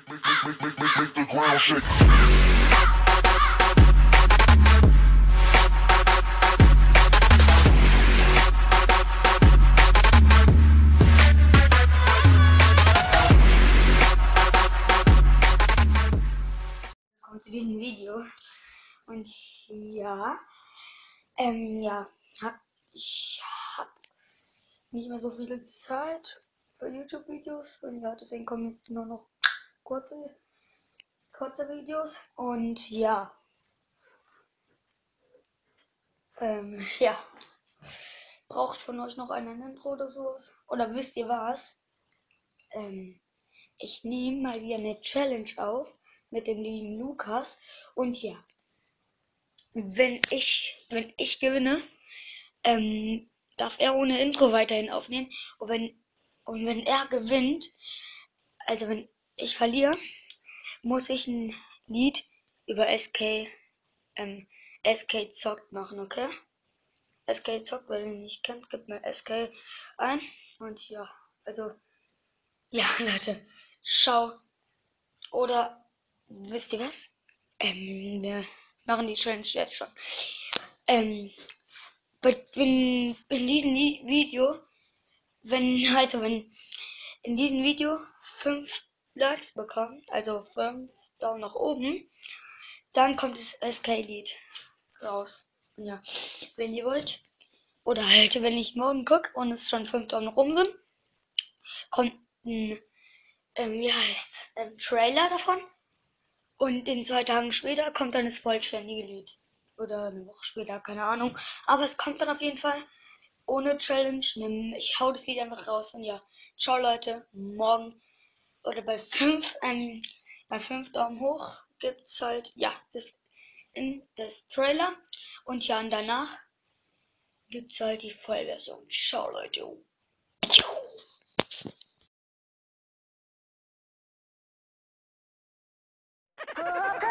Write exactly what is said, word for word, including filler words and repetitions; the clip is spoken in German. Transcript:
Make, make, make, make the ground shake. Kommt zu diesem Video. Und ja, ähm, ja, hab, ich hab nicht mehr so viel Zeit für YouTube-Videos. Und ja, deswegen kommen jetzt nur noch kurze, kurze Videos. Und ja, ähm, ja, braucht von euch noch ein Intro oder sowas? Oder wisst ihr was? Ähm, ich nehme mal wieder eine Challenge auf mit dem lieben Lukas. Und ja, wenn ich, wenn ich gewinne, ähm, darf er ohne Intro weiterhin aufnehmen. Und wenn, und wenn er gewinnt, also wenn ich verliere, muss ich ein Lied über S K, ähm, S K zockt machen, okay? S K zockt, wer den nicht kennt, gibt mir S K ein. Und ja, also, ja, Leute, schau. Oder, wisst ihr was? Ähm, wir machen die Challenge jetzt schon. Ähm, wenn in diesem Video, wenn, also wenn in diesem Video fünf Likes bekommen, also fünf Daumen nach oben, dann kommt das S K-Lied raus. Und ja, wenn ihr wollt, oder halt, wenn ich morgen gucke und es schon fünf Daumen nach oben sind, kommt ein, ähm, wie heißt ein Trailer davon. Und in zwei Tagen später kommt dann das vollständige Lied. Oder eine Woche später, keine Ahnung. Aber es kommt dann auf jeden Fall ohne Challenge. Ich hau das Lied einfach raus. Und ja, ciao Leute. Morgen oder bei fünf, ähm, bei fünf Daumen hoch gibt's halt, ja, das, in, das Trailer. Und ja, und danach gibt's halt die Vollversion. Ciao Leute. Okay.